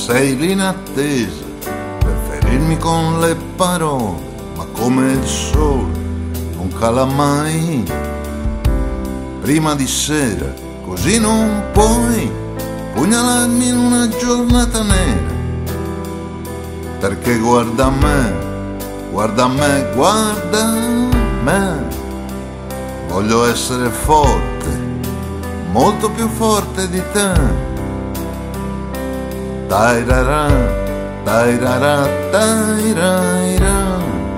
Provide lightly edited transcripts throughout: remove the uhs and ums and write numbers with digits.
sei lì in attesa per ferirmi con le parole, ma come il sole non cala mai. Prima di sera, così non puoi pugnalarmi in una giornata nera, perché guarda me, guarda me, guarda me. Voglio essere forte, molto più forte di te. Tairara, tairara, tairaira.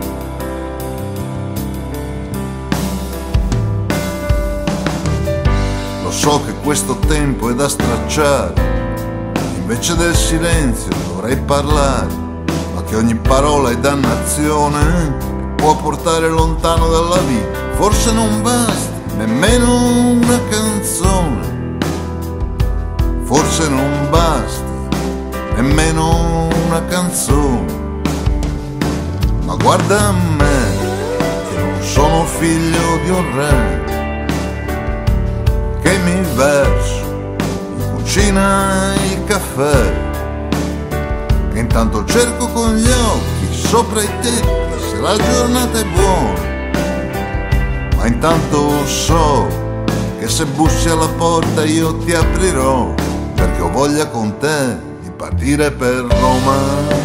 Lo so che questo tempo è da stracciare, invece del silenzio dovrei parlare, ma che ogni parola è dannazione, può portare lontano dalla vita. Forse non basta nemmeno una canzone, forse non basta nemmeno una canzone. Ma guarda a me, che non sono figlio di un re, che mi verso in cucina il caffè, e intanto cerco con gli occhi sopra i tetti se la giornata è buona. Ma intanto so che se bussi alla porta io ti aprirò, perché ho voglia con te di partire per Roma.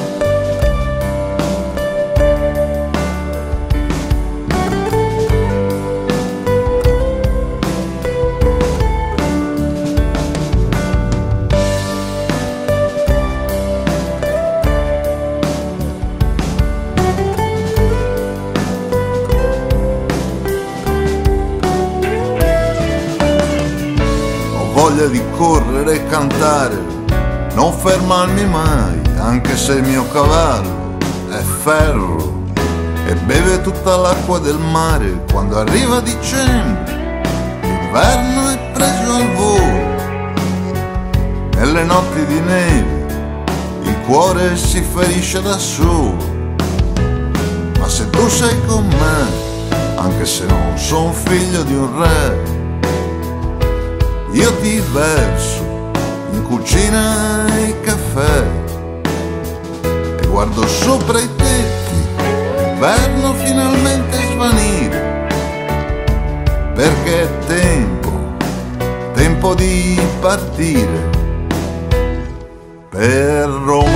Voglia di correre e cantare, non fermarmi mai, anche se il mio cavallo è ferro e beve tutta l'acqua del mare. Quando arriva dicembre, l'inverno è preso al volo, nelle notti di neve il cuore si ferisce da solo. Ma se tu sei con me, anche se non son figlio di un re, io ti verso in cucina il caffè e guardo sopra i tetti l'inverno finalmente svanire, perché è tempo di partire per Roma.